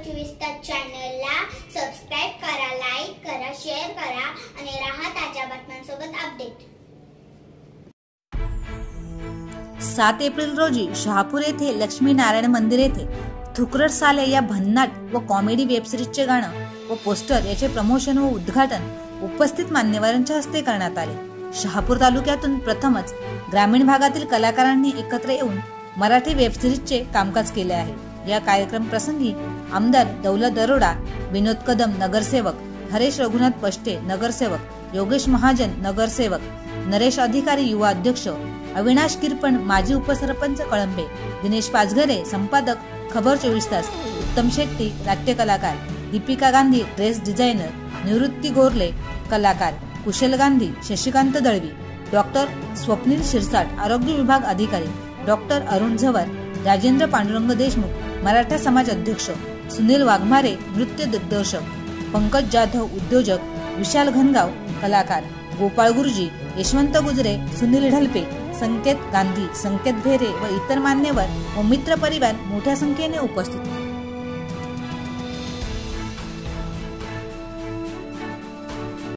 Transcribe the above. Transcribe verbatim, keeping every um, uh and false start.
चोवीस तास चॅनलला सबस्क्राइब करा, लाईक करा, शेअर करा आणि राहा ताज्या बातम्यांसोबत अपडेट। सात एप्रिल रोजी शहापूर येथे लक्ष्मी नारायण मंदिर येथे थुकरट साले या भन्नाट व कॉमेडी वेब सिरीजचे गाणं व पोस्टर याचे प्रमोशन व उद्घाटन उपस्थित मान्यवरांच्या हस्ते करण्यात आले। शहापूर तालुक्यातून प्रथमच ग्रामीण भागातील कलाकारांनी एकत्र येऊन मराठी वेब सिरीजचे कामकाज केले आहे। या कार्यक्रम प्रसंगी आमदार दौलत दरोडा, विनोद कदम नगरसेवक, हरेश रघुनाथ पष्टे नगरसेवक, योगेश महाजन नगरसेवक, नरेश अधिकारी युवा अध्यक्ष, अविनाश किरपण माजी उपसरपंच कळंबे, दिनेश पाचघरे संपादक खबर चोवीस तास, उत्तम शेट्टी नाट्य कलाकार, दीपिका गांधी ड्रेस डिझायनर, निवृत्ती गोरले कलाकार, कुशल गांधी, शशिकांत दळवी, डॉक्टर स्वप्नील शिरसाट आरोग्य विभाग अधिकारी, डॉक्टर अरुण झवर, राजेंद्र पांडुरंग देशमुख मराठा समाज अध्यक्ष, सुनील वाघमारे नृत्य दिग्दर्शक, पंकज जाधव उद्योजक, विशाल घनगाव कलाकार, गोपाळ गुरुजी, यशवंत गुजरे, सुनील ढलपे, संकेत गांधी, संकेत भेरे व इतर मान्यवर व मित्र परिवार मोठ्या संख्येने उपस्थित।